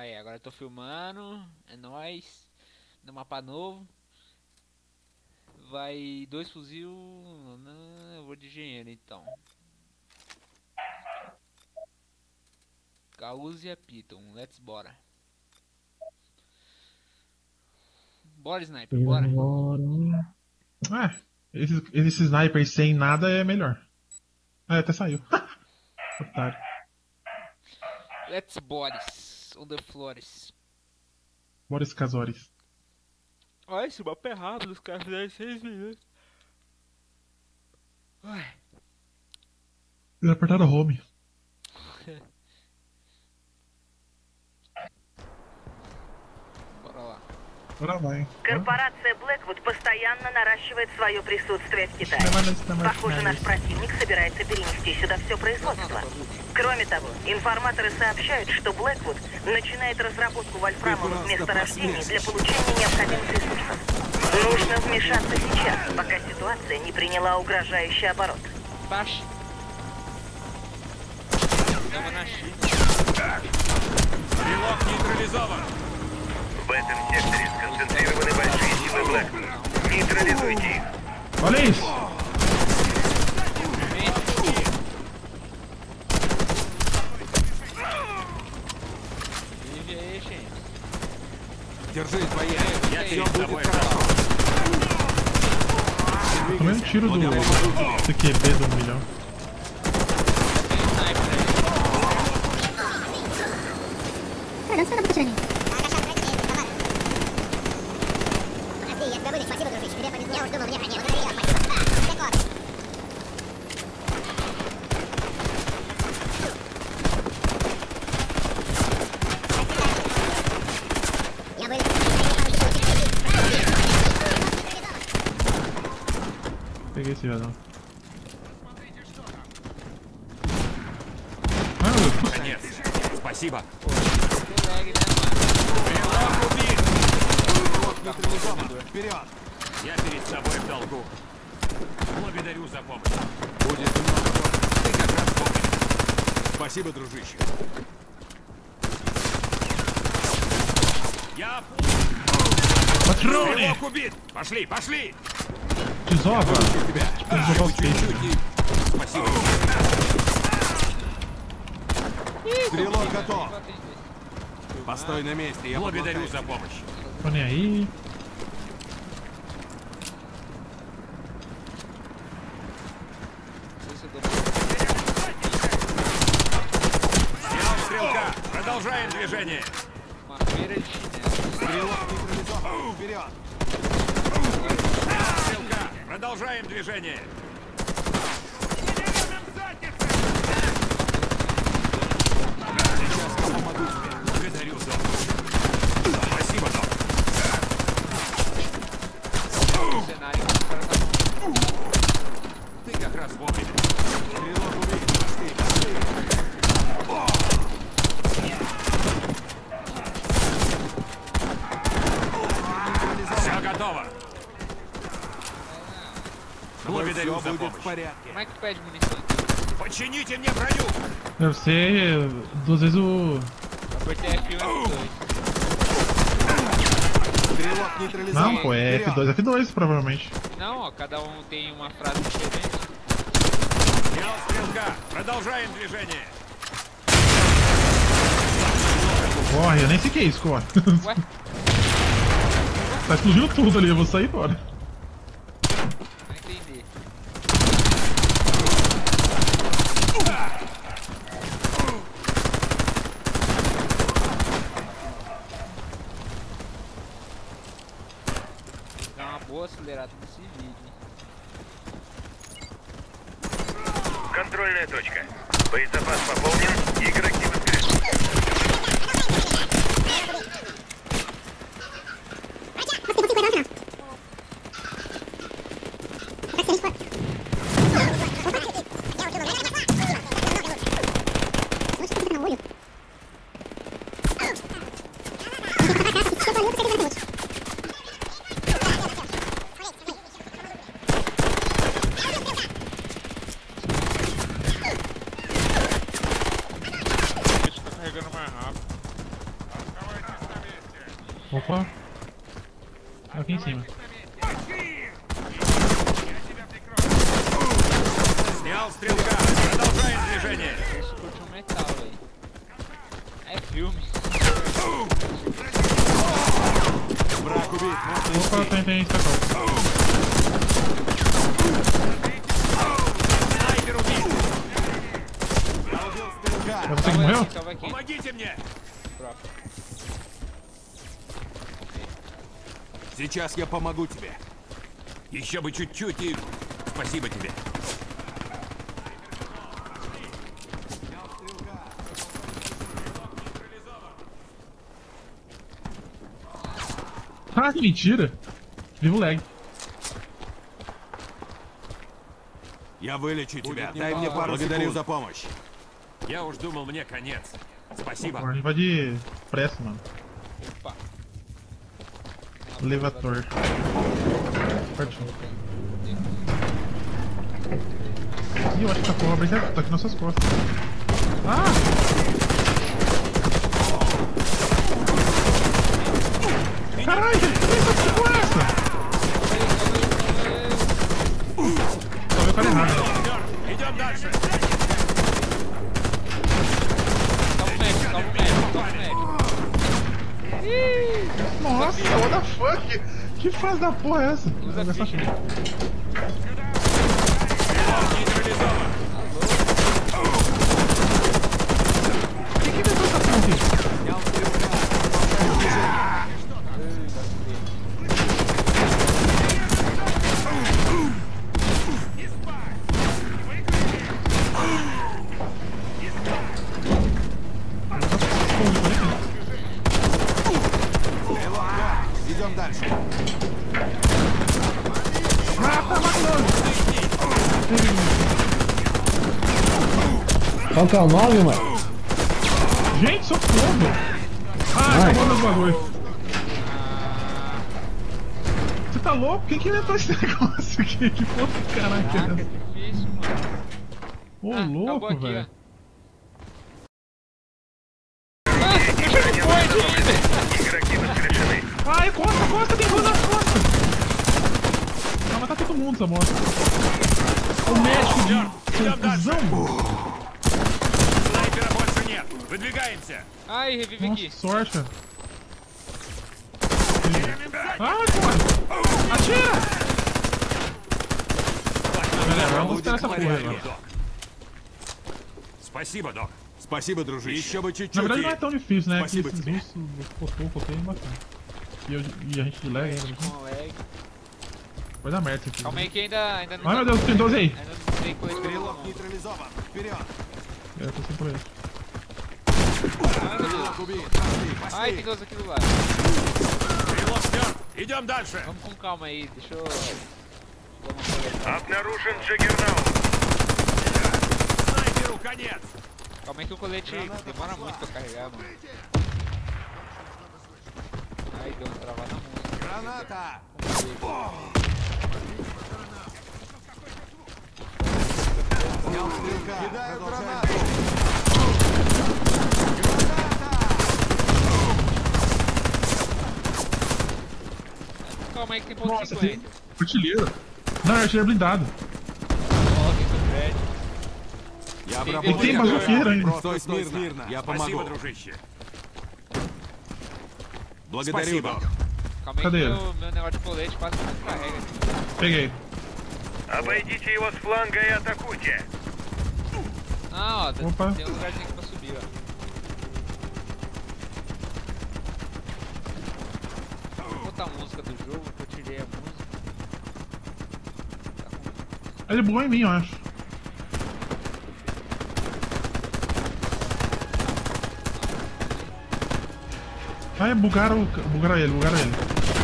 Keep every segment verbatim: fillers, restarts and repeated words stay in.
Aí, agora eu tô filmando. É nóis. No mapa novo. Vai dois fuzil. Não, eu vou de engenheiro então. Gauss e a Python. Let's bora. Bora, sniper, bora. Ah, esse, esse sniper sem nada é melhor. Ah, até saiu. Otário. Let's boris. On the floors. Boris Casores. Olha, esse mapa é rápido, os caras fizeram seis minutos. Ai. Eles apertaram home. Bora lá. Bora vai. Корпорация Blackwood постоянно наращивает свое присутствие в Китае. Нормально, нормально. Похоже, наш противник собирается перенести сюда все производство. Кроме того, информаторы сообщают, что Blackwood начинает разработку вольфрамовых месторождений для получения необходимых ресурсов. Нужно вмешаться сейчас, пока ситуация не приняла угрожающий оборот. Baixo. Tava na China. Стрелок нейтрализован. В этом секторе сконцентрированы большие силы Blackwood. Нейтрализуйте их. Olha isso! Vive aí, gente. Держись, боец. Я перед тобой хорошо. Tomei um tiro do C Q B do milhão. Tem sniper aí. Cara, não sai da boca de mim. Я тебя выйду, спасибо, дружище. Тебе повезло. Я уж думал, мне конец. Благодарю, спасибо. Да, так вот. Я бы... Peguei esse viadão. Ah, eu... Конец. Спасибо. Tem lag, né, Стрелок убит. Стрелок нейтрализован. Вперед. Я перед собой в долгу. Благодарю за помощь. Будет немного позже. Ты как раз помнишь. Спасибо, дружище. Я... Патроны! Стрелок убит. Пошли, пошли. Desova! Тебя. Desova os peixes. Чуть-чуть. Спасибо. Стрелок готов. Постой на месте, я благодарю за помощь. Tô nem aí. Não sei se eu dou Снял стрелка. Продолжаем движение. uma feira de chinelo. Стрелок нейтрализован. Вперед. Снял стрелка. Продолжаем движение. Сейчас я помогу тебе. Благодарю, Док. Спасибо, Док. Cenário que o cara tá Ты как раз вовремя. Стрелок убит. Пошли, пошли. Все готово. Благодарю за помощь. Como é que pede munição aqui? Почините мне броню. Deve ser duas vezes o. Apertei F um e F dois. Стрелок нейтрализован. Não, pô, é F dois, F dois provavelmente. Não, ó, cada um tem uma frase diferente. Снял стрелка. Продолжаем движение. Corre, eu nem sei o que é isso, corre. Ué? Tá explodindo tudo ali, eu vou sair fora. Não entendi. Dá uma boa acelerada nesse vídeo. Контрольная точка. Боезапас пополнен. Игроки воскрешены. Carregando uma Opa. Aqui em cima. Снял стрелка. Продолжаем движение. Esse curte um metal, velho. É filme. Враг убит. Opa, tem, tem escapado. Снайпер убит. É você que morreu? Salva aqui. Помогите мне. Dropa. Сейчас я помогу тебе. Еще бы чуть-чуть и... Спасибо тебе. Ah, que mentira! Vivo lag. Я вылечу тебя. Дай мне пару Благодарю секунд. за помощь. Я уж думал, мне конец. Спасибо. A gente vai de pressa, mano. Opa. Levator. Partiu. Ih, eu acho que essa porra vai ser. Tá aqui nas suas costas. Ah! Caralho, que porra é essa? Só veio o cara errado, né? Идем дальше. Salva o médico, salva o médico, salva o médico. Nossa, what the fuck? Que fase da porra é essa? Usa Essa ficha. Нейтрализован. Quem que inventou essa porra aqui? Идем дальше. Mata, mata! Qual que é o nome, mano? Gente, socorro! Ah, acabou meus bagulho. Você tá louco? Quem que inventou esse negócio aqui? Que porra do caralho que é Caraca, essa? difícil, mano. Ô, Ah, acabou louco, aqui, velho. ó. Ah, eu foi ainda! Игроки воскрешены. Ai, costa, costa, tem duas nas costas! Vai matar todo mundo essa moto. O médico de confusão! Снайпера больше нет. Выдвигаемся. Ai, revive Nossa, aqui. sorte, cara. Ai, porra! Atira! Beleza, vamos buscar essa porra agora. Док. Спасибо, док. Спасибо, дружище. Еще бы чуть-чуть. Na verdade não é и- tão difícil, né? Que Спасибо esses тебе. russos botou, botou bem bacana. E, eu, e a gente de lag ainda. Com lag. Vai dar merda isso aqui. Calma aí que ainda, ainda não. Ai meu Deus, tem doze aí! Ainda não tem coisa grilo, mano. Нейтрализован. Вперед. É, eu tô sem por aí. Ai, meu Deus. Убит. Пошли, пошли. Ai, tem doze aqui do lado. Стрелок мертв. Идем дальше. Vamos com calma aí, deixa eu. Vou mostrar. Обнаружен Джаггернаут. Снайперу конец. Calma aí que o colete demora muito pra carregar, mano. Ai, deu uma travada na música. Граната. Снял стрелка. Кидаю гранату. Calma aí que tem ponto Nossa, tem cinquenta. artilheiro. Não, é artilheiro blindado. Coloca isso no prédio. Я Tem E tem bazuqueiro ainda. Стой смирно. Я помогу. дружище. Благодарю, Спасибо. док. Calma aí Cadê que ele? meu, meu negócio de colete quase não descarrega. Peguei. Обойдите его с фланга и атакуйте. Ah, ó, tem Opa. tem um lugarzinho aqui pra subir, ó. Vou botar a música do jogo, que eu tirei a música. Tá com... Ele bugou em mim, eu acho. Ai, bugaram, bugaram ele, bugaram ele.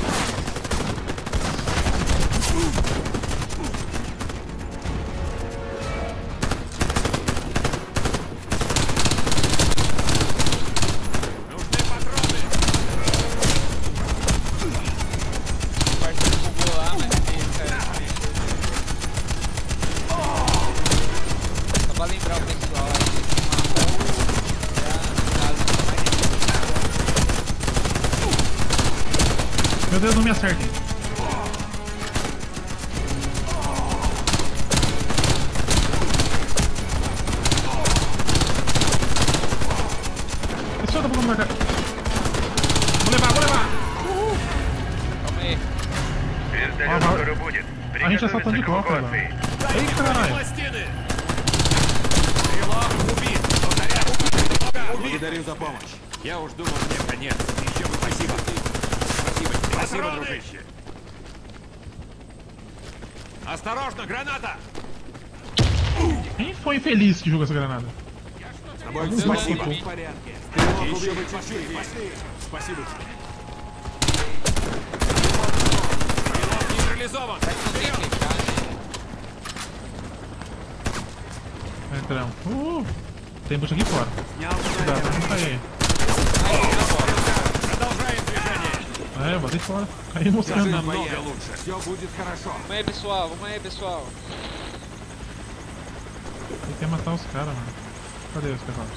Нужны патроны. O parceiro bugou lá, mas ele caiu também. Só pra lembrar o pessoal aí que matou já Meu Deus, não me acertem. Esse outro vou marcar. Vou levar, vou levar. Uhul. Calma aí. Звездолет скоро будет. A gente assaltando de copa, velho. Eita, caralho. Благодарю за помощь. Я уж думал, мне конец. Еще бы спасибо. Спасибо, спасибо, дружище. Осторожно, граната! Quem foi infeliz que jogou essa granada? Algum спасибо. В порядке. Еще бы чуть-чуть. Пошли. Спасибо. Стрелок нейтрализован. Entramos. Uh, tem bucha aqui fora. Cuidado, não cai aí. Продолжаем движение. É, eu botei fora. Caí mostrando. Намного лучше. Все будет хорошо. Vamos aí, pessoal. Vamos aí, pessoal. Ele quer matar os caras, mano. Cadê os caras?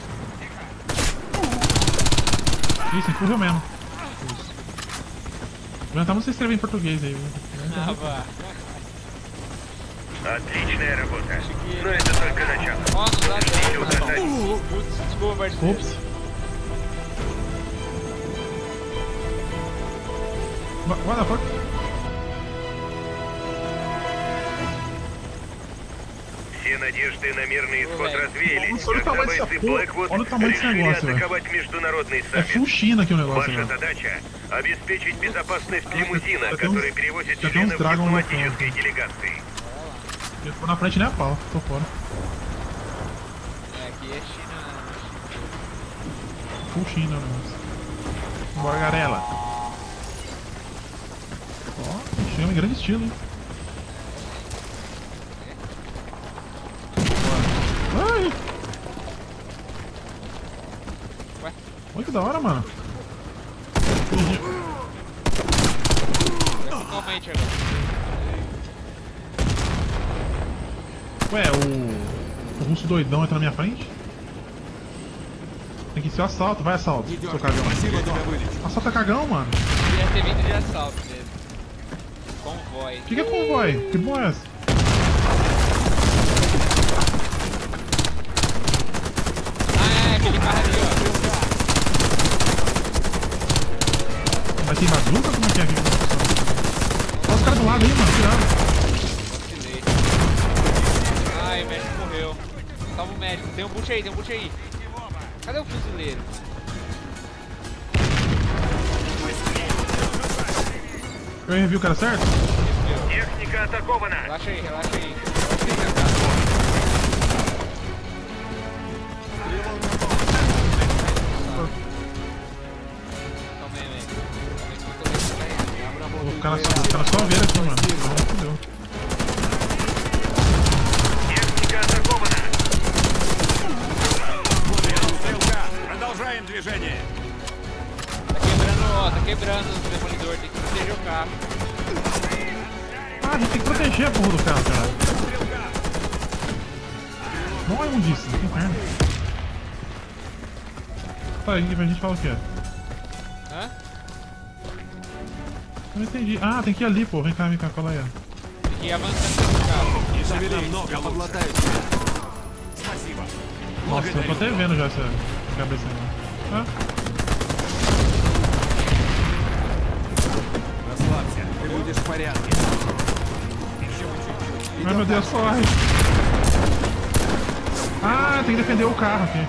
Isso, empurrou mesmo. Isso. Já não se escrever em português aí. Ah, vá. Отличная работа. Но это только начало. Ó, não dá Еще tempo. задание. Putz, desculpa, parceiro. Ops. What the fuck? Все надежды на мирный исход развеялись, Nossa, olha o когда tamanho dessa бойцы porra. Blackwood Olha o tamanho desse решили negócio, velho. атаковать международный É саммит. full China aqui o negócio, Ваша velho. задача — обеспечить безопасность лимузина, Já tem uns- который перевозит já tem uns членов dragons no дипломатической делегации. Eu tô na frente nem a pau, tô fora. É, aqui é China. Full China o negócio. Bora, garela. Ó, chama em grande estilo, hein? Bora. Ai! Ué? Olha que da hora, mano. Calma aí, Thiago. Ué, o... o russo doidão entra na minha frente? Tem que ser o assalto, vai assalto, seu cagão. Спасибо, тебя вылечу. Assalta cagão, mano. Devia ter vindo de assalto mesmo. Convoy. O que, que é convoy? Que porra é essa? Ah, é aquele carro ali, ó. Mas tem bazuca? Como é que é aqui? Olha os caras do lado aí, mano, cuidado. Vacilei. Ai, o médico morreu. Salva o médico. Tem um boot aí, tem um boot aí. Cadê o fuzileiro? Eu revi o cara certo? Техника атакована. Relaxa aí, relaxa aí. Calma aí, velho. O cara, o cara só vira aqui, mano. Não, fudeu. Техника атакована. Стрелка. Продолжаем движение. Tá quebrando, ó, tá quebrando o demolidor, tem que proteger o carro. Ah, a gente tem que proteger a porra do carro, cara. Não é um disso, que inferno. Tá, aí a gente fala o que é? Hã? Eu não entendi. Ah, tem que ir ali, pô. Vem cá, vem cá, cola aí. ó. Tem que ir avançando com o carro. Не шевелись, намного лучше. Спасибо. Nossa, eu tô até vendo já essa cabeça aí. Ah, Расслабься, ты будешь в порядке. Еще бы чуть-чуть. ai meu Deus, corre. Ah, tem que defender o carro aqui.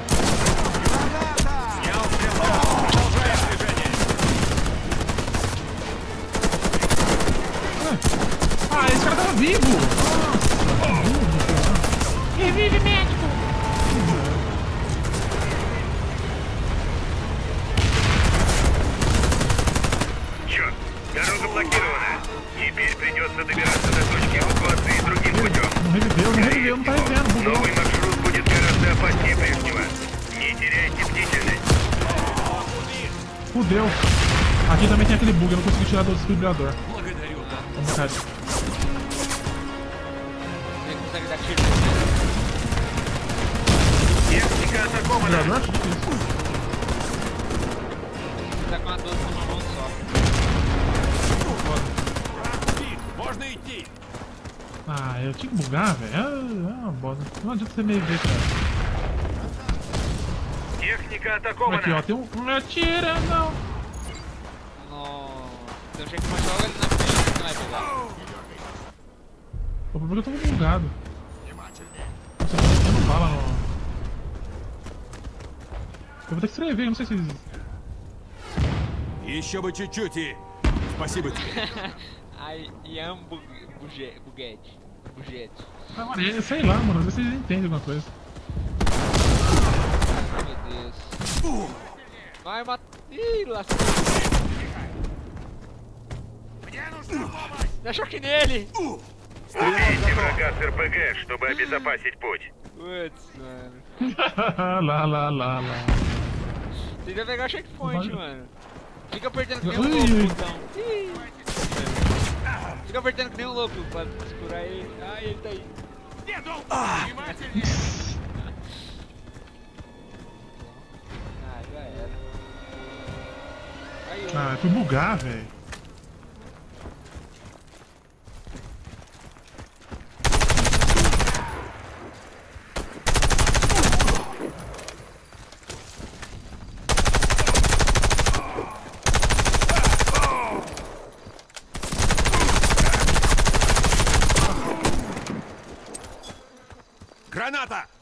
Снял стрелка. Продолжаем движение. Ah, esse cara tava vivo! Revive, médico! Черт, дорога блокирована. Теперь придется добираться до точки эвакуации другим путем. Não reviveu, não reviveu, não tá revivendo, bugou. Новый маршрут будет гораздо опаснее прежнего. Не теряйте бдительность. Fudeu. Aqui também tem aquele bug, eu não consegui tirar do desfibrilador. Благодарю. Vamos cá. Você consegue dar tiro? Техника атакована. Desfibrilador? Acho difícil. Você tá com a doze numa mão só. Ah, eu tinha que bugar, velho. Ah, é uma bosta. Não adianta você me ver, cara. Техника атакована. Aqui, ó, tem um. Não me atira, não. Nossa. Então chega uma joga ali na frente, não vai pegar. O problema é que eu tô bugado. Nossa, eu não bala no. Eu vou ter que escrever, eu não sei se. Еще бы чуть-чуть и... Спасибо тебе. Ai, Ian Buget. Buget. Buget. Ah, mano, eu sei lá, mano, às vezes vocês entendem alguma coisa. Meu Deus. Vai, mata. Ih, lascou. Dá choque nele! Убейте врага с РПГ, чтобы обезопасить путь. Putz, mano. lá, lá, lá, lá. Tenta pegar o checkpoint, Vai. mano. Fica apertando que nem um Ui, louco, ui. então. Ih. Fica apertando que nem um louco pra segurar ele. Ai, ele tá aí. Ah, já era. Aí, ó. Ah, eu fui bugar, velho. Граната!